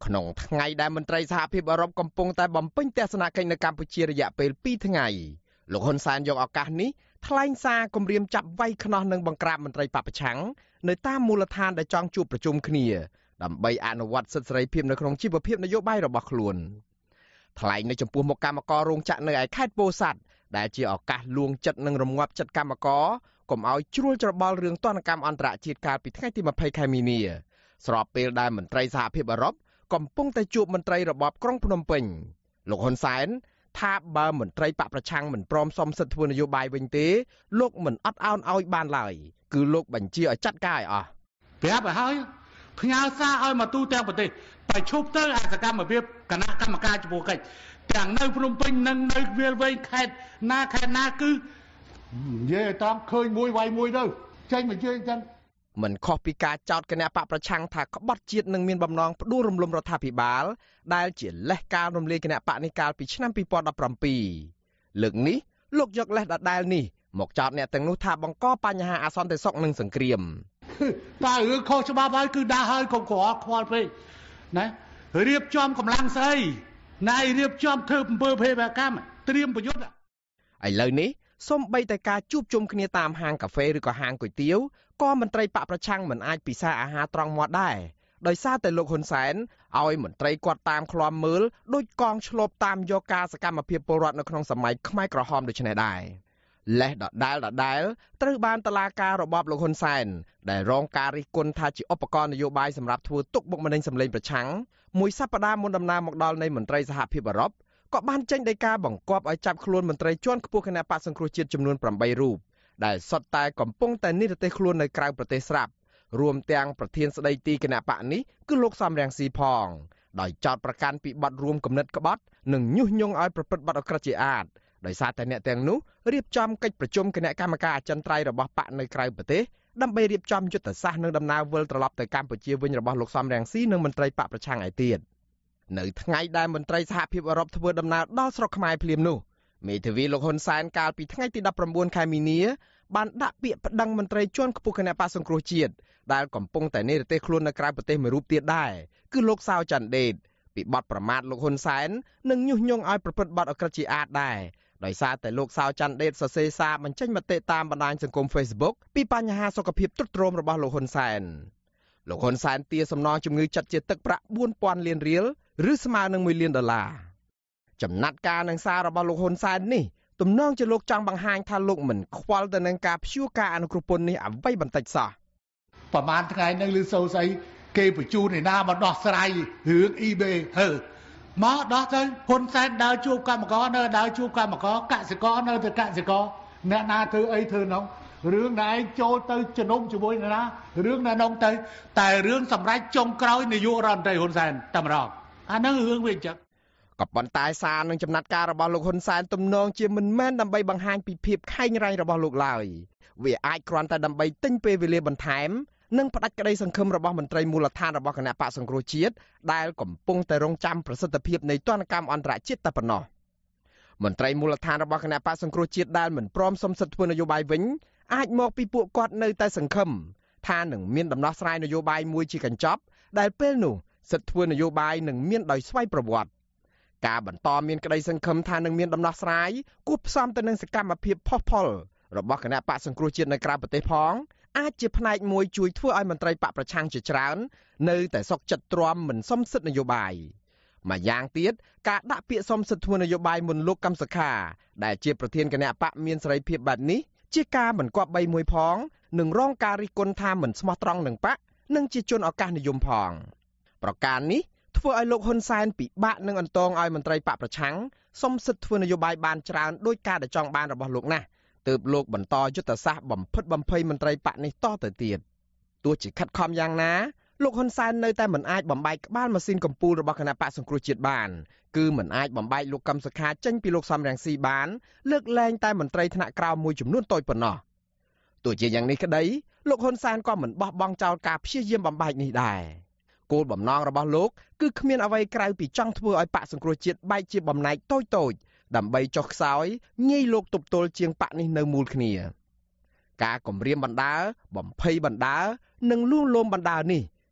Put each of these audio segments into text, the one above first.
ក្នុងថ្ងៃដែលមន្ត្រីសហភាពអឺរ៉ុបកំពុងតែបំពេញទស្សនកិច្ចនៅកម្ពុជារយៈពេល2ថ្ងៃលោកហ៊ុនសែនយកឱកាសនេះថ្លែងសារគម្រាមចាប់វាយខ្នោះនឹងបង្ក្រាបមន្ត្រីបពប្រឆាំងនៅតាមមូលដ្ឋានដែលចង់ជួបប្រជុំគ្នាដើម្បីអនុវត្តសិទ្ធិសេរីភាពនៅក្នុងជីវភាពនយោបាយរបស់ខ្លួនថ្លែងនៅចំពោះមុខគណៈកម្មការរោងចក្រនៅឯខេត្តពោធិ៍សាត់ដែលជាឱកាសលួងចិត្តនិងរងាប់ចិត្តគណៈកម្មការកុំឲ្យជ្រួលច្របល់រឿងទណ្ឌកម្មអន្តរជាតិកាលពីថ្ងៃទី20ខែមីនាស្របពេលដែលមន្ត្រីសហភាពអឺរ៉ុបកំពុងតែជួបមន្ត្រីរបបក្រុងភ្នំពេញលោកហ៊ុនសែនថាបើមន្ត្រីបកប្រឆាំងមិនព្រមសមសិទ្ធិធ្វើនយោបាយវិញទេលោកមិនអត់ឱនឲ្យបានឡើយគឺលោកបញ្ជាឲ្យចាត់ការឲ្យអស់ប្រាប់ឲ្យហើយផ្ញើសារឲ្យមកទូទាំងប្រទេសប្រជុំទៅអាសកម្មភាពគណៈកម្មការចំពោះកិច្ចទាំងនៅភ្នំពេញនិងនៅវាលវែងខេត្តណាគឺនិយាយឲ្យតាមឃើញមួយវាយមួយទៅចេញមកជឿអញ្ចឹងមិនខុសពីការចោទគណៈបកប្រឆាំងថាក្បត់ជាតិនឹងមានបំណងផ្ដួលរំលំរដ្ឋាភិបាលដែលជាលេសការរំលាយគណៈបកនេះកាលពីឆ្នាំ2017លើកនេះលោកយកលេសដដែលនេះមកចោទអ្នកទាំងនោះថាបង្កបញ្ហាអសន្តិសុខនិងសង្គ្រាមតែរឿងខុសច្បាប់ហើយគឺដាក់ហើយកុំក្រខ្វល់ពេកណារៀបចំកម្លាំងស្អីណៃរៀបចំធ្វើអំពើភេរវកម្មត្រៀមប្រយុទ្ធឥឡូវនេះសូម្បីតែការជួបជុំគ្នាតាមហាងកាហ្វេឬក៏ហាងគុយទាវក៏មន្ត្រីបកប្រឆាំងមិនអាចពិសារអាហារត្រង់មាត់ដែរដោយសារតែលោកហ៊ុនសែនឲ្យមន្ត្រីគាត់តាមឃ្លាំមើលដោយកងឆ្លប់តាមយកការសកម្មភាពពលរដ្ឋនៅក្នុងសម័យខ្មែរក្រហមដូចនេះដែរលេសដដែលត្រូវបានតុលាការរបបលោកហ៊ុនសែនដែលរងការរិះគន់ថាជាឧបករណ៍នយោបាយសម្រាប់ធ្វើទុកបុកម្នេញសម្លេងប្រឆាំងមួយសប្តាហ៍មុនដំណើរមកដល់នៃមន្ត្រីសហភាពអឺរ៉ុបក៏បានចេញដីកាបង្គាប់ឲ្យចាប់ខ្លួនមន្ត្រីជាន់ខ្ពស់គណៈបកសង្គ្រោះជាតិចំនួន8រូបដែលសុទ្ធតែកំពុងតែនិរទេសខ្លួននៅក្រៅប្រទេសស្រាប់រួមទាំងប្រធានស្ដីទីគណៈបកនេះគឺលោកសំរងស៊ីផងដោយចោទប្រកាន់ពីបទរួមគំនិតក្បត់និងញុះញង់ឲ្យប្រព្រឹត្តបទអក្រក់ជាអាតដោយសារតែអ្នកទាំងនោះរៀបចំកិច្ចប្រជុំគណៈកម្មការអចិន្ត្រៃយ៍របស់បកនៅក្រៅប្រទេសដើម្បីរៀបចំយុទ្ធសាស្ត្រនិងដំណើរវិលត្រឡប់ទៅកម្ពុជាវិញរបស់លោកសំរងស៊ីនិងមន្ត្រីបកប្រឆាំងឯទៀតនៅថ្ងៃដែលមន្ត្រីសហភាពអឺរ៉ុបធ្វើដំណើរដល់ស្រុកខ្មែរភ្លាមនោះមេធាវីលោកហ៊ុនសែនកាលពីថ្ងៃទី19ខែមីនាបានដាក់ពាក្យប្តឹងមន្ត្រីជាន់ខ្ពស់គណៈបកសង្គ្រោះជាតិដែលកំពុងតែនិរទេសខ្លួននៅក្រៅប្រទេសមួយរូបទៀតដែរគឺលោកសៅច័ន្ទដេតពីបទប្រមាថលោកហ៊ុនសែននិងញុះញង់ឲ្យប្រព្រឹត្តបទអក្រក់ជាអាតដែរដោយសារតែលោកសៅច័ន្ទដេតសរសេរសារបញ្ចេញមតិតាមបណ្ដាញសង្គម Facebook ពីបញ្ហាសុខភាពទ្រុឌទ្រោមរបស់លោកហ៊ុនសែនលោកហ៊ុនសែនទារសំណងជំងឺចិត្តជាទឹកប្រាក់ 4,000 លានរៀលឬស្មើនឹង$1 លានចំណាត់ការនឹងសាររបស់លោកហ៊ុនសែននេះទំនងជាលោកចង់បង្ហាញថាលោកមិនខ្វល់ទៅនឹងការព្យួរការអនុគ្រោះពន្ធនេះអ្វីបន្តិចសោះប្រហែលថ្ងៃនឹងលឺសូស្អីគេបញ្ជូនឯណាមកដោះស្រាយរឿង eBay មកដោះទៅហ៊ុនសែនដើរជួបកម្មករនៅដើរជួបកម្មករកសិករនៅទៅកសិករអ្នកណាធ្វើអីធ្វើនោះរឿងណែឯងចូលទៅជំនុំជាមួយណារឿងណែនោះទៅតែរឿងសម្រាប់ចុងក្រោយនាយករដ្ឋមន្ត្រីហ៊ុនសែនតែម្ដងអានឹងរឿងវាអញ្ចឹងក៏ប៉ុន្តែសារនឹងចំណាត់ការរបស់លោកហ៊ុនសែនទំនងជាមិនមែនដើម្បីបង្ហាញពីភាពខែងរែងរបស់លោកឡើយវាអាចគ្រាន់តែដើម្បីទិញពេលវេលាបន្ថែមនិងផ្ដាច់ក្តីសង្ឃឹមរបស់មន្ត្រីមូលដ្ឋានរបស់គណៈបកសង្គ្រោះជាតិដែលកំពុងតែរងចាំប្រសិទ្ធភាពនៃទណ្ឌកម្មអន្តរជាតិតែប៉ុណ្ណោះមន្ត្រីមូលដ្ឋានរបស់គណៈបកសង្គ្រោះជាតិដែលមិនព្រមសមសិទ្ធិធ្វើនយោបាយវិញអាចមកពីពួកគាត់នៅតែសង្ឃឹមថានឹងមានដំណោះស្រាយនយោបាយមួយជាកញ្ចប់ដែលពេលនោះសិទ្ធិធ្វើនយោបាយនឹងមានដោយស្វ័យប្រវត្តិការបន្តមានក្តីសង្ឃឹមថានឹងមានដំណោះស្រាយគួបផ្សំទៅនឹងសកម្មភាពផុសផុលរបស់គណៈបកសង្គ្រោះជាតិនៅក្រៅប្រទេសផងអាចជាផ្នែកមួយជួយធ្វើឲ្យមន្ត្រីបកប្រឆាំងជាច្រើននៅតែសុខចិត្តទ្រាំមិនសមសិទ្ធិនយោបាយម្យ៉ាងទៀតការដាក់ពាក្យសមសិទ្ធិធ្វើនយោបាយមុនលោកកឹមសុខាដែលជាប្រធានគណៈបកមានសេរីភាពបែបនេះជាការមិនគប្បីមួយផងនឹងរងការរិះគន់ថាមិនស្មោះត្រង់នឹងបកនិងជាជនឱកាសនិយមផងប្រការនេះធ្វើឲ្យលោកហ៊ុនសែនពិបាកនឹងអន្តងឲ្យមន្ត្រីបកប្រឆាំងសមសិទ្ធិធ្វើនយោបាយបានច្រើនដោយការដែលចង់បានរបស់លោកណាស់ទើបលោកបន្តយុទ្ធសាស្ត្របំផិតបំភ័យមន្ត្រីបកនេះតទៅទៀតទោះជាខិតខំយ៉ាងណាលោកហ៊ុនសែននៅតែមិនអាចបំបែកក្បាលម៉ាស៊ីនកំពូលរបស់គណៈបកសង្គ្រោះជាតិបានគឺមិនអាចបំបែកលោកកឹមសុខាចេញពីលោកសំរងស៊ីបានលើកលែងតែមន្ត្រីថ្នាក់ក្រោមមួយចំនួនតូចប៉ុណ្ណោះទោះជាយ៉ាងនេះក្តីលោកហ៊ុនសែនក៏មិនបោះបង់ចោលការព្យាយាមបំបែកនេះដែរគោលបំណងរបស់លោកគឺគ្មានអ្វីក្រៅពីចង់ធ្វើឲ្យបកសង្គ្រោះជាតិបែកជាបំណែកតូចៗដើម្បីចុះខ្សោយងាយលោកទប់ទល់ជាងបកនេះនៅមូលគ្នាការគំរាមបណ្ដាលបំភ័យបណ្ដាលនិងលួងលោមបណ្ដាលនេះ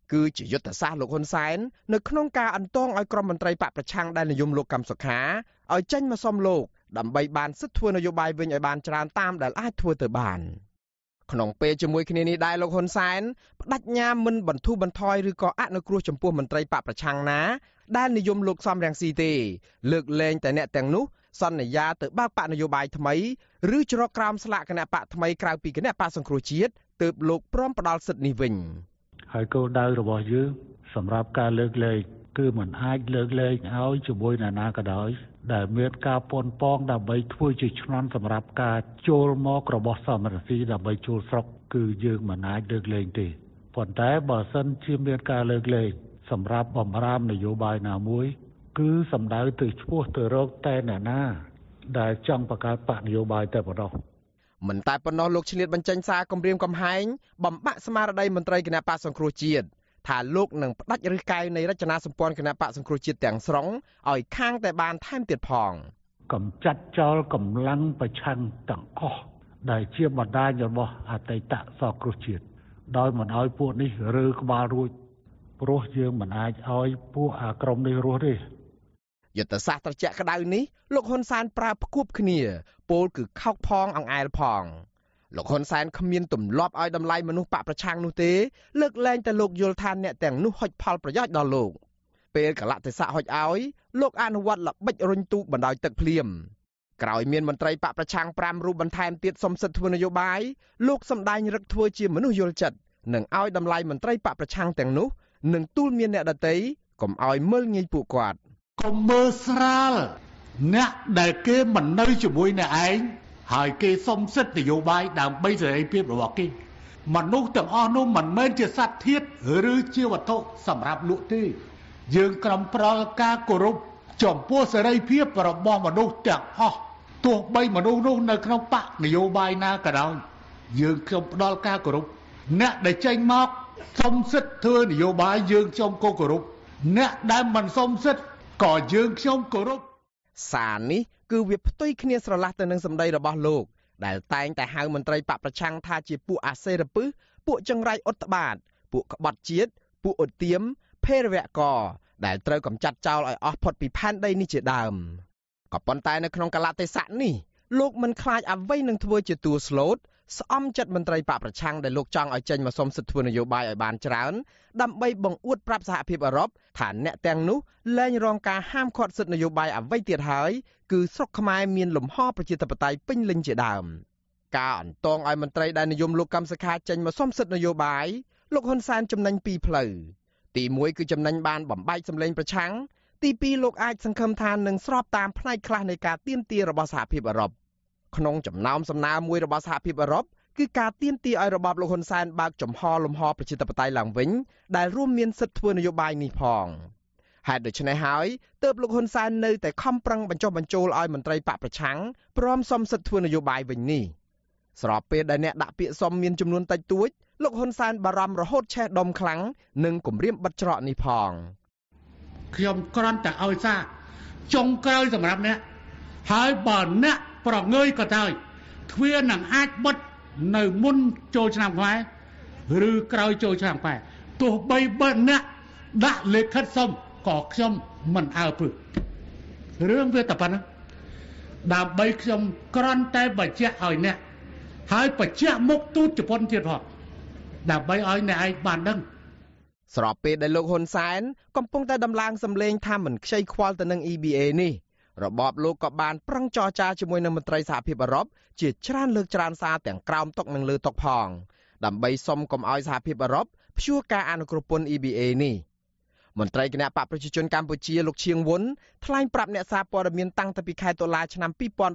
គឺជាយុទ្ធសាស្ត្រលោកហ៊ុនសែននៅក្នុងការអន្តងឲ្យក្រុមមន្ត្រីបកប្រឆាំងដែលនិយមលោកកម្មសុខាឲ្យចេញមកសុំលោកដើម្បីបានសិទ្ធិធ្វើនយោបាយវិញឲ្យបានច្រើនតាមដែលអាចធ្វើទៅបានក្នុងពេលជាមួយគ្នានេះដែរលោកហ៊ុនសែនបដិញ្ញាមិនបន្ធូរបន្ថយឬក៏អនុគ្រោះចំពោះមន្ត្រីបកប្រឆាំងណាដែលនិយមលោកសំរងស៊ីទេលើកលែងតែអ្នកទាំងនោះសន្យាទៅបើកបកនយោបាយថ្មីឬច្រកក្រោមស្លាកគណៈបកថ្មីក្រៅពីគណៈបកសង្គ្រោះជាតិទើបលោកព្រមផ្ដល់សិទ្ធិនេះវិញហើយគោលដៅរបស់យើងសម្រាប់ការលើកលែងគឺមិនអាចលើកលែងឲ្យជាមួយនរណាក៏ដោយដែលមានការប៉ុនប៉ងដើម្បីធ្វើជាឆ្នន់សម្រាប់ការចូលមករបស់សមរស៊ីដើម្បីចូលស្រុកគឺយើងមិនអាចលើកលែងទេប៉ុន្តែបើសិនជាមានការលើកលែងសម្រាប់បំរាមនយោបាយណាមួយគឺសំដៅទៅឈ្មោះទៅរកតែអ្នកណាដែលចង់បង្កើតបកនយោបាយតែប៉ុណ្ណោះមិនតែប៉ុណ្ណោះលោកឆ្លៀតបញ្ចេញសារគម្រាមកំហែងបំបាក់ស្មារតីមន្ត្រីគណៈបកសង្គ្រោះជាតិថាលោកនឹងផ្ដាច់ឫសកែវនៃរចនាសម្ព័ន្ធគណៈបកសង្គ្រោះជាតិទាំងស្រុងឲ្យខាងតែបានថែមទៀតផងកំចាត់ចោលកម្លាំងប្រឆាំងទាំងអស់ដែលជាបណ្ដាញរបស់អតីតសង្គ្រោះជាតិដោយមិនឲ្យពួកនេះរើក្បាលរួចព្រោះយើងមិនអាចឲ្យពួកអាក្រុមនេះរស់ទេយុទ្ធសាស្ត្រត្រជាក់ក្តៅនេះលោកហ៊ុនសែនប្រើផ្គួបគ្នាពោលគឺខោកផងអង្អែលផងលោកហ៊ុនសែនគ្មានទម្លាប់ឲ្យតម្លៃមនុស្សបកប្រឆាំងនោះទេលើកលែងតែលោកយល់ថាអ្នកទាំងនោះហុចផលប្រយោជន៍ដល់លោកពេលកលតិស័កហុចឲ្យលោកអនុវត្តល្បិចរុញទូកបណ្ដោយទឹកភ្លាមក្រោយមានមន្ត្រីបកប្រឆាំង5រូបបន្ថែមទៀតសុំសិទ្ធិធ្វើនយោបាយលោកសម្ដែងរឹកធ្វើជាមនុស្សយល់ចិត្តនិងឲ្យតម្លៃមន្ត្រីបកប្រឆាំងទាំងនោះនិងទូលមានអ្នកដទៃកុំឲ្យមើលងាយពួកគាត់កុំមើលស្រាលអ្នកដែលគេមិននៅជាមួយអ្នកឯងហើយគេសុំសិទ្ធិនយោបាយដើម្បីសេរីភាពរបស់គេមនុស្សទាំងអស់នោះមិនមែនជាសត្វធាតុឬជាវត្ថុសម្រាប់លក់ទេយើងក្រំប្រល់ការគោរពចំពោះសេរីភាពរបស់មនុស្សទាំងអស់ទោះបីមនុស្សនោះនៅក្នុងបកនយោបាយណាក៏ដោយយើងខ្ញុំផ្ដល់ការគោរពអ្នកដែលចេញមកសុំសិទ្ធិធ្វើនយោបាយយើងខ្ញុំក៏គោរពអ្នកដែលមិនសុំសិទ្ធិក៏យើងខ្ញុំគោរពសារនេះគឺវាផ្ទុយគ្នាស្រឡះទៅនឹងសម្ដីរបស់លោកដែលតែងតែហៅមន្ត្រីបកប្រឆាំងថាជាពួកអាសេរពឹសពួកចង្រៃអុតត្បាតពួកក្បត់ជាតិពួកឧទាមភេរវករដែលត្រូវកំចាត់ចោលឲ្យអស់ផុតពីផែនដីនេះជាដើមក៏ប៉ុន្តែនៅក្នុងកលតិស័កនេះលោកមិនខ្លាចអ្វីនឹងធ្វើជាតួស្លូតស្អំចិត្តមន្ត្រីបកប្រឆាំងដែលលោកចង់ឲ្យចេញមកសុំសិទ្ធិធ្វើនយោបាយឲ្យបានច្រើនដើម្បីបង្អួតប្រាប់សហភាពអឺរ៉ុបថាអ្នកទាំងនោះលែងរងការហាមឃាត់សិទ្ធិនយោបាយអ្វីទៀតហើយគឺស្រុកខ្មែរមានលំហប្រជាធិបតេយ្យពេញលេញជាដើមការអន្តងឲ្យមន្ត្រីដែលនិយមលោកកម្មសខាចេញមកសុំសិទ្ធិនយោបាយលោកហ៊ុនសែនចំណេញពីរផ្លូវទី1គឺចំណេញបានបំបែកសម្លេងប្រឆាំងទី2លោកអាចសង្ឃឹមថានឹងស្របតាមផ្នែកខ្លះនៃការទាមទាររបស់សហភាពអឺរ៉ុបក្នុងចំណោមសំណើមួយរបស់សហភាពអឺរ៉ុបគឺការទាមទារឲ្យរបបលោកហ៊ុនសែនបើកចំហលំហប្រជាធិបតេយ្យឡើងវិញដែលរួមមានសិទ្ធិធ្វើនយោបាយនេះផងហេតុដូច្នេះហើយទើបលោកហ៊ុនសែននៅតែខំប្រឹងបញ្ចុះបញ្ចូលឲ្យមន្ត្រីបកប្រឆាំងព្រមសុំសិទ្ធិធ្វើនយោបាយវិញនេះស្របពេលដែលអ្នកដាក់ពាក្យសុំមានចំនួនតិចតួចលោកហ៊ុនសែនបារម្ភរហូតឆេះដុំខ្លាំងនិងគំរាមបិទច្រកនេះផងខ្ញុំគ្រាន់តែឲ្យសារចុងក្រោយសម្រាប់អ្នកហើយបើអ្នកប្រងើយក៏ដោយទ្វារនឹងអាចបិទនៅមុនចូលឆ្នាំខ្មែរឬក្រោយចូលឆ្នាំខ្មែរទោះបីបើអ្នកដាក់លិខិតសុំក៏ខ្ញុំមិនអើពើរឿងវាតែប៉ុណ្ណឹងដើម្បីខ្ញុំគ្រាន់តែបញ្ជាក់ឲ្យអ្នកហើយបញ្ជាក់មុខទូតជប៉ុនទៀតផងដើម្បីឲ្យអ្នកឯងបានដឹងស្របពេលដែលលោកហ៊ុនសែនកំពុងតែដំឡើងសម្លេងថាមិនខ្ចីខ្វល់ទៅនឹង EBA នេះរបបលោកក៏បានប្រឹងចរចាជាមួយនឹងមន្ត្រីសហភាពអឺរ៉ុបជាច្រើនលើកច្រើនសារទាំងក្រោមតុនិងលើតុផងដើម្បីសុំកុំឲ្យសហភាពអឺរ៉ុបព្យួរការអនុគ្រោះពន្ធ EBA នេះមន្ត្រីគណៈបកប្រជាជនកម្ពុជាលោកឈៀងវុនថ្លែងប្រាប់អ្នកសារព័ត៌មានតាំងពីខែតុលាឆ្នាំ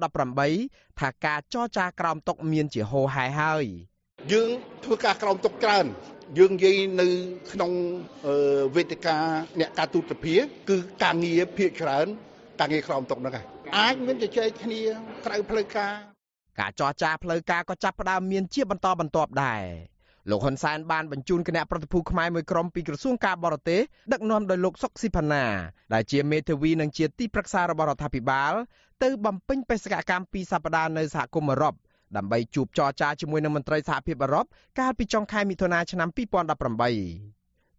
2018ថាការចរចាក្រោមតុមានជាហូរហែហើយយើងធ្វើការក្រោមតុច្រើនយើងនិយាយនៅក្នុងវេទិកាអ្នកការទូតសភាគឺការងារភាគច្រើនការងារក្រោមតុហ្នឹងអាចមានជជែកគ្នាក្រៅផ្លូវការចរចាផ្លូវការក៏ចាប់ផ្ដើមមានជាបន្តបន្ទាប់ដែរលោកហ៊ុនសែនបានបញ្ជូនគណៈប្រតិភូខ្មែរមួយក្រុមពីក្រសួងការបរទេសដឹកនាំដោយលោកសុកស៊ីផាណាដែលជាមេធាវីនិងជាទីប្រឹក្សារបស់រដ្ឋាភិបាលទៅបំពេញបេសកកម្ម2សប្តាហ៍នៅសហគមន៍អឺរ៉ុបដើម្បីជួបចរចាជាមួយនឹងមន្ត្រីសហភាពអឺរ៉ុបកាលពីចុងខែមិថុនាឆ្នាំ2018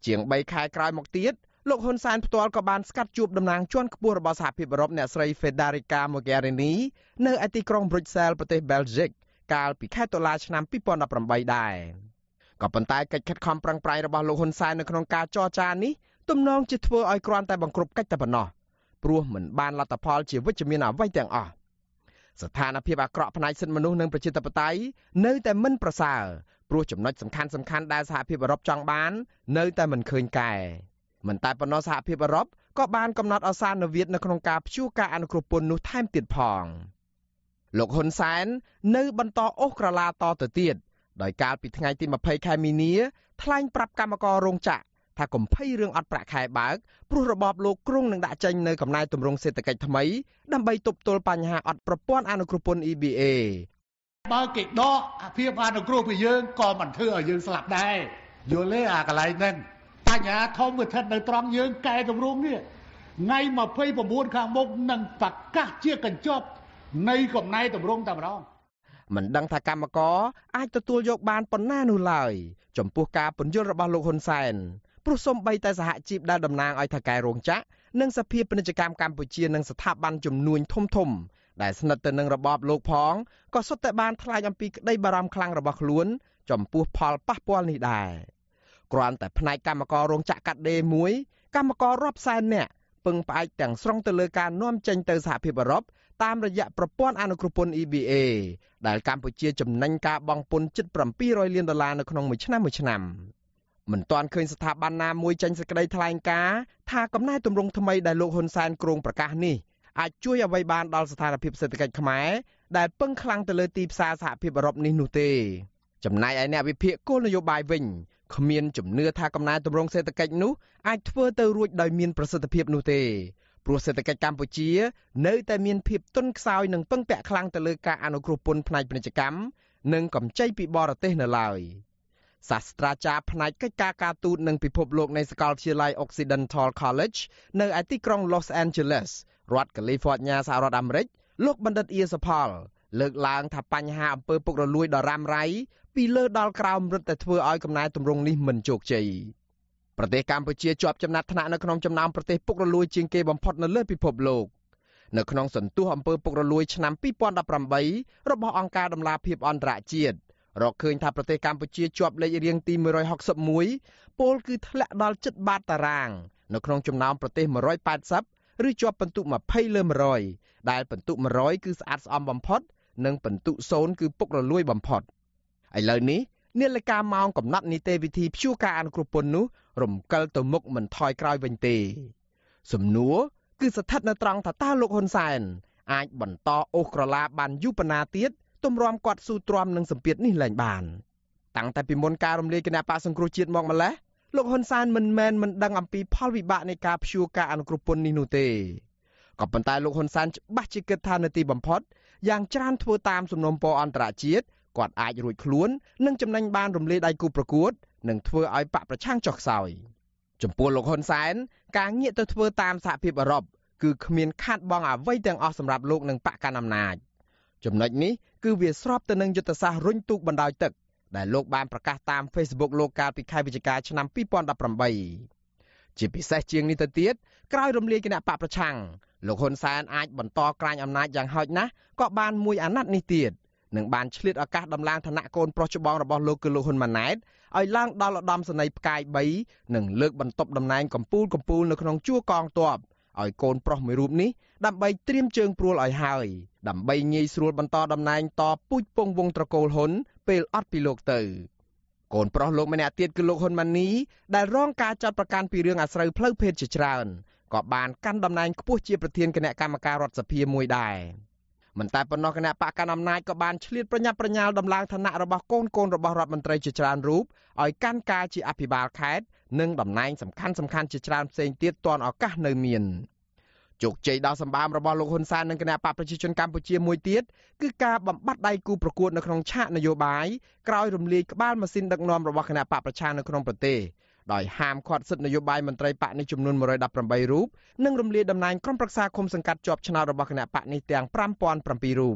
ជាង3ខែក្រោយមកទៀតលោកហ៊ុនសែនផ្ទាល់ក៏បានស្កាត់ជួបតំណាងជាន់ខ្ពស់របស់សហភាពអឺរ៉ុបអ្នកស្រី Federica Mogherini នៅឯទីក្រុង Brussels ប្រទេស Belgium កាលពីខែតុលាឆ្នាំ2018ដែរក៏ប៉ុន្តែកិច្ចខិតខំប្រឹងប្រែងរបស់លោកហ៊ុនសែននៅក្នុងការចរចានេះទំនងជាធ្វើឲ្យគ្រាន់តែបង្ក្រប់កិច្ចតែប៉ុណ្ណោះព្រោះមិនបានលទ្ធផលជាវិជ្ជមានអ្វីទាំងអស់ស្ថានភាពអាក្រក់ផ្នែកសិទ្ធិមនុស្សនិងប្រជាធិបតេយ្យនៅតែមិនប្រសើរព្រោះចំណុចសំខាន់ដែលសហភាពអឺរ៉ុបចង់បាននៅតែមិនឃើញកែមិនតែប៉ុណ្ណោះសហភាពអឺរ៉ុបក៏បានកំណត់អសានវិទ្យនៅក្នុងការព្យួរការអនុគ្រោះពន្ធនោះថែមទៀតផងលោកហ៊ុនសែននៅបន្តអូសក្រឡាតទៅទៀតដោយកាលពីថ្ងៃទី20ខែមីនាថ្លែងប្រាប់កម្មកររោងចក្រថាកុំភ័យរឿងអត់ប្រាក់ខែបើកព្រោះរបបលោកគ្រងនឹងដាក់ចេញនៅកំណែទម្រង់សេដ្ឋកិច្ចថ្មីដើម្បីទប់ទល់បញ្ហាអត់ប្រព័ន្ធអនុគ្រោះពន្ធ EBA បើគេដកអាភាពអនុគ្រោះពីយើងក៏មិនធ្វើឲ្យយើងស្លាប់ដែរយល់ទេអាកន្លែងហ្នឹងបញ្ហាធំវាស្ថិតនៅត្រង់យើងកែទម្រង់នេះថ្ងៃ29ខាងមុខនឹងប្រកាសជាកញ្ចប់នៃកំណែទម្រង់តែម្ដងមិនដឹងថាកម្មករអាចទទួលយកបានប៉ុណ្ណានោះឡើយចំពោះការពន្យល់របស់លោកហ៊ុនសែនព្រោះសូម្បីតែសហជីពដែលតំណាងឲ្យថៅកែរោងចក្រនិងសភាពាណិជ្ជកម្មកម្ពុជានិងស្ថាប័នជំនួញធំដែលស្និទ្ធទៅនឹងរបបលោកផងក៏សុទ្ធតែបានថ្លែងអំពីក្តីបារម្ភខ្លាំងរបស់ខ្លួនចំពោះផលប៉ះពាល់នេះដែរគ្រាន់តែផ្នែកកម្មកររោងចក្រកាត់ដេរមួយកម្មកររាប់សែននាក់ពឹងផ្អែកទាំងស្រុងទៅលើការនាំចេញទៅសហភាពអឺរ៉ុបតាមរយៈប្រព័ន្ធអនុគ្រោះពន្ធ EBA ដែលកម្ពុជាចំណេញការបង់ពន្ធជិត$700លាននៅក្នុងមួយឆ្នាំមិនទាន់ឃើញស្ថាប័នណាមួយចេញសេចក្តីថ្លែងការណ៍ថាកំណែទម្រង់ថ្មីដែលលោកហ៊ុនសែនគ្រោងប្រកាសនេះអាចជួយអ្វីបានដល់ស្ថានភាពសេដ្ឋកិច្ចខ្មែរដែលពឹងខ្លាំងទៅលើទីផ្សារសហភាពអឺរ៉ុបនេះនោះទេចំណែកឯអ្នកវិភាគគោលនយោបាយវិញគ្មានជំនឿថាកំណែទម្រង់សេដ្ឋកិច្ចនោះអាចធ្វើទៅរួចដោយមានប្រសិទ្ធភាពនោះទេព្រោះសេដ្ឋកិច្ចកម្ពុជានៅតែមានភាពទន់ខ្សោយនិងពឹងពាក់ខ្លាំងទៅលើការអនុគ្រោះពន្ធផ្នែកពាណិជ្ជកម្មនិងកម្ចីពីបរទេសនៅឡើយសាស្ត្រាចារ្យផ្នែកកិច្ចការការទូតនិងពិភពលោកនៃសាកលវិទ្យាល័យ Occidental College នៅឯទីក្រុង Los Angeles រដ្ឋ California សហរដ្ឋអាមេរិកលោកបណ្ឌិតអៀសផលលើកឡើងថាបញ្ហាអំពើពុករលួយដ៏រ៉ាំរ៉ៃពីលើដល់ក្រោមរឹតតែធ្វើឲ្យកំណែទម្រង់នេះមិនជោគជ័យប្រទេសកម្ពុជាជាប់ចំណាត់ថ្នាក់នៅក្នុងចំណោមប្រទេសពុករលួយជាងគេបំផុតនៅលើពិភពលោកនៅក្នុងសន្ទុះអំពើពុករលួយឆ្នាំ2018របស់អង្គការដំឡាភិបអន្តរជាតិរកឃើញថាប្រទេសកម្ពុជាជាប់លេខរៀងទី161ពលគឺធ្លាក់ដល់ជិតបាតតារាងនៅក្នុងចំណោមប្រទេស180ឬជាប់ពិន្ទុ20លើ100ដែលពិន្ទុ100គឺស្អាតស្អំបំផុតនិងពិន្ទុ0គឺពុករលួយបំផុតឥឡូវនេះនាឡិកាម៉ោងកំណត់នីតិវិធីព្យួរការអនុគ្រោះពន្ធនោះរំកិលទៅមុខមិនថយក្រោយវិញទេសំណួរគឺស្ថិតនៅត្រង់ថាតើលោកហ៊ុនសែនអាចបន្តអូសក្រឡាបានយូរប៉ុណ្ណាទៀតទម្រាំគាត់ស៊ូទ្រាំនឹងសម្ពាធនេះឡើងបានតាំងតែពីមុនការរំលាយគណៈបកសង្គ្រោះជាតិមកម្ល៉េះលោកហ៊ុនសែនមិនដឹងអំពីផលវិបាកនៃការព្យួរការអនុគ្រោះពន្ធនេះនោះទេក៏ប៉ុន្តែលោកហ៊ុនសែនច្បាស់ជាគិតថានៅទីបំផុតយ៉ាងច្រើនធ្វើតាមសំណុំពរអន្តរជាតិគាត់អាចរួចខ្លួននិងចំណេញបានរំលាយដៃគូប្រកួតនិងធ្វើឲ្យបកប្រឆាំងចុះខ្សោយចំពោះលោកហ៊ុនសែនការងាកទៅធ្វើតាមសហភាពអឺរ៉ុបគឺគ្មានខាតបង់អ្វីទាំងអស់សម្រាប់លោកនិងបកកណ្ដាលអំណាចចំណុចនេះគឺវាស្របទៅនឹងយុទ្ធសាស្ត្ររុញទូកបណ្ដោយទឹកដែលលោកបានប្រកាសតាម Facebook លោកកាលពីខែវិច្ឆិកាឆ្នាំ2018ជាពិសេសជាងនេះទៅទៀតក្រោយរំលាយគណៈបកប្រឆាំងលោកហ៊ុនសែនអាចបន្តក្រាញអំណាចយ៉ាងហោចណាស់ក៏បានមួយអាណត្តិនេះទៀតនឹងបានឆ្លៀតឱកាសដំឡើងឋានៈកូនប្រុសច្បងរបស់លោកគឺលោកហ៊ុនម៉ាណែតឲ្យឡើងដល់ឧត្តមសេនីយ៍ផ្កាយ3និងលើកបន្ទប់តំណែងកំពូលនៅក្នុងជួរកងទ័ពឲ្យកូនប្រុសមួយរូបនេះដើម្បីត្រៀមជើងព្រួលឲ្យហើយដើម្បីងាយស្រួលបន្តតំណែងតពូជពងវងត្រកូលហ៊ុនពេលអត់ពីលោកទៅកូនប្រុសលោកម្នាក់ទៀតគឺលោកហ៊ុនម៉ាណីដែលរងការចាត់ប្រកាន់ពីរឿងអាស្រូវផ្លូវភេទជាច្រើនក៏បានកាន់តំណែងខ្ពស់ជាប្រធានគណៈកម្មការរដ្ឋសភាមួយដែរមិនតែប៉ុណ្ណោះគណៈបកកណ្ដាលអំណាចក៏បានឆ្លៀតប្រញាប់ប្រញាល់ដំឡើងឋានៈរបស់កូនរបស់រដ្ឋមន្ត្រីជាច្រើនរូបឲ្យកាន់ការជាអភិបាលខេត្តនិងតំណែងសំខាន់ជាច្រើនផ្សេងទៀតទាន់ឱកាសនៅមានជោគជ័យដ៏សម្បើមរបស់លោកហ៊ុនសែននិងគណៈបកប្រជាជនកម្ពុជាមួយទៀតគឺការបំបត្តិដៃគូប្រកួតនៅក្នុងឆាកនយោបាយក្រោយរំលាយក្បាលម៉ាស៊ីនដឹកនាំរបស់គណៈបកប្រឆាំងនៅក្នុងប្រទេសដោយហាមឃាត់សិទ្ធិនយោបាយមន្ត្រីបកនេះចំនួន118រូបនិងរំលាយតំណែងក្រុមប្រឹក្សាឃុំសង្កាត់ជាប់ឆ្នោតរបស់គណៈបកនេះទាំង5007រូប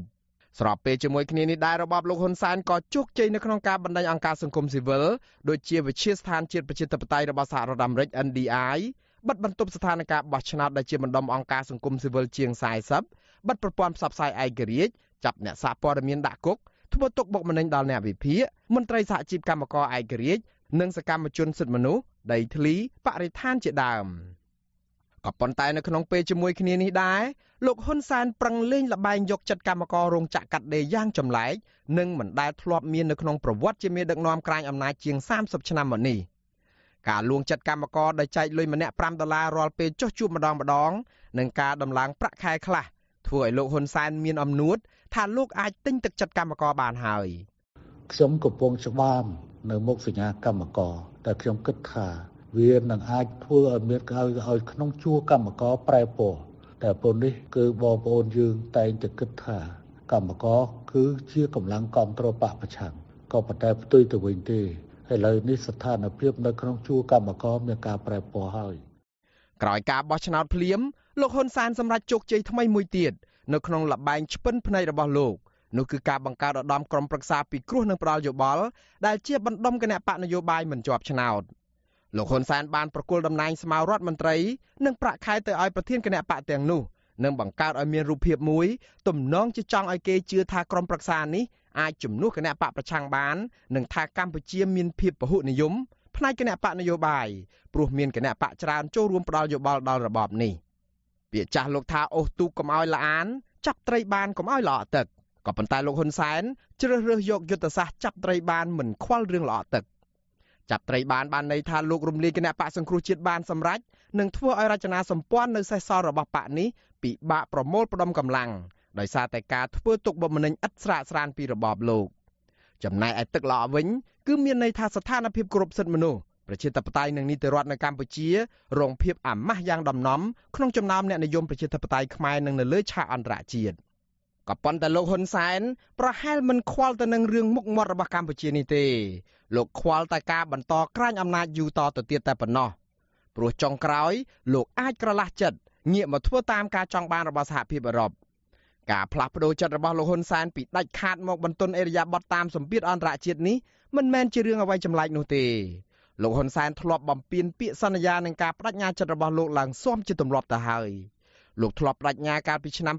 ស្របពេលជាមួយគ្នានេះដែររបបលោកហ៊ុនសែនក៏ជោគជ័យនៅក្នុងការបណ្ដេញអង្គការសង្គមស៊ីវិលដូចជាវិទ្យាស្ថានជាតិប្រជាធិបតេយ្យរបស់សហរដ្ឋអាមេរិក NDI បិទបន្ទប់ស្ថានភាពបោះឆ្នោតដែលជាបណ្ដុំអង្គការសង្គមស៊ីវិលជាង40បិទប្រព័ន្ធផ្សព្វផ្សាយឯករាជ្យចាប់អ្នកសារព័ត៌មានដាក់គុកធ្វើទុកបុកម្នេញដល់អ្នកវិភាគមន្ត្រីសហជីពកម្មករឯករាជ្យនិងសកម្មជនសិទ្ធិមនុស្សដីធ្លីបរិស្ថានជាដើមក៏ប៉ុន្តែនៅក្នុងពេលជាមួយគ្នានេះដែរលោកហ៊ុនសែនប្រឹងលេងល្បែងយកចិត្តកម្មកររោងចក្រកាត់ដេរយ៉ាងចម្លែកនិងមិនដែលធ្លាប់មាននៅក្នុងប្រវត្តិជាមេដឹកនាំក្រាញអំណាចជាង30ឆ្នាំមកនេះការលួងចិត្តកម្មករដោយចែកលុយម្នាក់$5រាល់ពេលចុះជួបម្ដងនិងការដំឡើងប្រាក់ខែខ្លះធ្វើឲ្យលោកហ៊ុនសែនមានអំនួតថាលោកអាចទិញទឹកចិត្តកម្មករបានហើយខ្ញុំកំពុងច្បាមនៅមុខសញ្ញាកម្មករតែខ្ញុំគិតថាវានឹងអាចធ្វើឲ្យមានឲ្យក្នុងជួរកម្មករប្រែពណ៌តែប៉ុណ្នេះគឺបងប្អូនយើងតែងតែគិតថាកម្មករគឺជាកម្លាំងគ្រប់គ្រងបកប្រឆាំងក៏ប៉ុន្តែផ្ទុយទៅវិញទេឥឡូវនេះស្ថានភាពនៅក្នុងជួរកម្មករមានការប្រែពណ៌ហើយក្រោយការបោះឆ្នោតភ្លាមលោកហ៊ុនសែនសម្រេចជោគជ័យថ្មីមួយទៀតនៅក្នុងល្បែងឆ្ពិនភ្នែករបស់លោកនោះគឺការបង្កើតឧត្តមក្រុមប្រឹក្សាពិគ្រោះនិងផ្ដាល់យោបល់ដែលជាបណ្ដុំគណៈបកនយោបាយមិនជាប់ឆ្នោតលោកហ៊ុនសែនបានប្រគល់តំណែងស្មាររដ្ឋមន្ត្រីនិងប្រាក់ខែទៅឲ្យប្រធានគណៈបកទាំងនោះនិងបង្កើតឲ្យមានរូបភាពមួយទំនងជាចង់ឲ្យគេជឿថាក្រុមប្រឹក្សានេះអាចជំនួសគណៈបកប្រឆាំងបាននិងថាកម្ពុជាមានភាពពហុនិយមផ្នែកគណៈបកនយោបាយព្រោះមានគណៈបកច្រើនចូលរួមផ្ដាល់យោបល់ដល់របបនេះពាក្យចាស់លោកថាអូសទូកកុំឲ្យល្អានចាប់ត្រីបានកុំឲ្យល្អទឹកក៏ប៉ុន្តែលោកហ៊ុនសែនជ្រើសរើសយកយុទ្ធសាស្ត្រចាប់ត្រីបានមិនខ្វល់រឿងល្អទឹកចាប់ត្រីបានន័យថាលោករំលាយគណៈបកសង្គ្រោះជាតិបានសម្រេចនិងធ្វើឲ្យរចនាសម្ព័ន្ធនៅសេសសល់របស់បកនេះពិបាកប្រមូលផ្ដុំកម្លាំងដោយសារតែការធ្វើទុកបុកម្នេញឥតស្រាកស្រានពីរបបលោកចំណែកឯទឹកល្អវិញគឺមានន័យថាស្ថានភាពគោរពសិទ្ធិមនុស្សប្រជាធិបតេយ្យនិងនីតិរដ្ឋនៅកម្ពុជារងភាពអាម៉ាស់យ៉ាងដំណំក្នុងចំណោមអ្នកនិយមប្រជាធិបតេយ្យខ្មែរនិងនៅលើឆាកអន្តរជាតិក៏ប៉ុន្តែលោកហ៊ុនសែនប្រហែលមិនខ្វល់ទៅនឹងរឿងមុខមាត់របស់កម្ពុជានេះទេលោកខ្វល់តែការបន្តក្រាញអំណាចយូរតទៅទៀតតែប៉ុណ្ណោះព្រោះចុងក្រោយលោកអាចក្រឡាស់ចិត្តងាកមកធ្វើតាមការចង់បានរបស់សហភាពអឺរ៉ុបការផ្លាស់ប្ដូរចិត្តរបស់លោកហ៊ុនសែនពីដាច់ខាតមកបន្ទន់អេរយាប័តតាមសម្ពាធអន្តរជាតិនេះមិនមែនជារឿងអ្វីចម្លែកនោះទេលោកហ៊ុនសែនធ្លាប់បំពេញពាក្យសន្យានឹងការបដិញ្ញាចិត្តរបស់លោកឡើងស៊ាំជាទម្លាប់ទៅហើយលោកធ្លាប់បដិញ្ញាកាលពីឆ្នាំ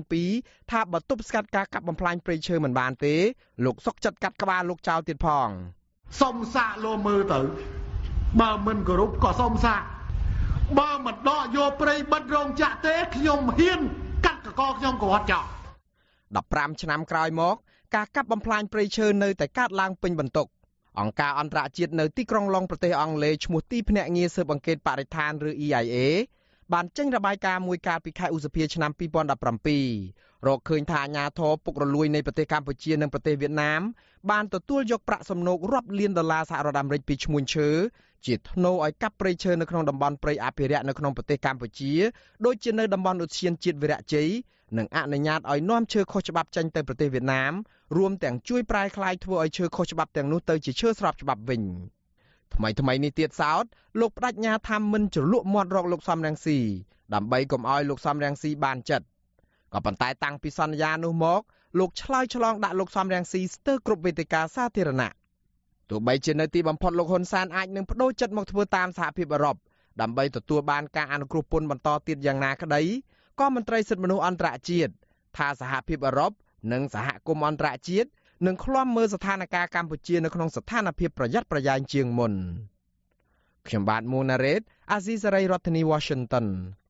2002ថាបើទប់ស្កាត់ការកាប់បំផ្លាញព្រៃឈើមិនបានទេលោកសុកចិត្តកាត់ក្បាលលោកចោលទៀតផងសុំសាកលោមើលទៅបើមិនគោរពក៏សុំសាកបើមិនដកយកព្រៃបិទរោងចក្រទេខ្ញុំហ៊ានកាត់កកខ្ញុំក៏អត់ចោល 15ឆ្នាំក្រោយមកការកាប់បំផ្លាញព្រៃឈើនៅតែកើតឡើងពេញបន្ទុកអង្គការអន្តរជាតិនៅទីក្រុងឡុងប្រទេសអង់គ្លេសឈ្មោះទីភ្នាក់ងារស៊ើបអង្កេតបរិស្ថានឬ EIA បានចេញរបាយការណ៍មួយកាលពីខែឧសភាឆ្នាំ2017រកឃើញថាអាញាធរពុករលួយនៃប្រទេសកម្ពុជានិងប្រទេសវៀតណាមបានទទួលយកប្រាក់សំណូករាប់លានដុល្លារសហរដ្ឋអាមេរិកពីឈ្មួញឈើជាថ្នូរឲ្យកាប់ព្រៃឈើនៅក្នុងតំបន់ព្រៃអភិរក្សនៅក្នុងប្រទេសកម្ពុជាដូចជានៅតំបន់ឧទ្យានជាតិវីរៈជ័យនិងអនុញ្ញាតឲ្យនាំឈើខុសច្បាប់ចេញទៅប្រទេសវៀតណាមរួមទាំងជួយប្រែក្លាយធ្វើឲ្យឈើខុសច្បាប់ទាំងនោះទៅជាឈើស្របច្បាប់វិញថ្មីនេះទៀតសោតលោកបដិញ្ញាថាមិនជ្រលក់មាត់រកលោកសំរងស៊ីដើម្បីកុំឲ្យលោកសំរងស៊ីបានចិត្តក៏ប៉ុន្តែតាំងពីសន្យានោះមកលោកឆ្លើយឆ្លងដាក់លោកសំរងស៊ីស្ទើរគ្រប់វេទិកាសាធារណៈទោះបីជានៅទីបំផុតលោកហ៊ុនសែនអាចនឹងបដូរចិត្តមកធ្វើតាមសហភាពអឺរ៉ុបដើម្បីទទួលបានការអនុគ្រោះពន្ធបន្តទៀតយ៉ាងណាក្តីក៏មន្ត្រីសិទ្ធិមនុស្សអន្តរជាតិថាសហភាពអឺរ៉ុបនិងសហគមន៍អន្តរជាតិនឹងឃ្លាំមើលស្ថានភាពកម្ពុជានៅក្នុងស្ថានភាពប្រយ័ត្នប្រយែងជាងមុនខ្ញុំបាទមូណារ៉េតអាស៊ីសេរីរដ្ឋធានី Washington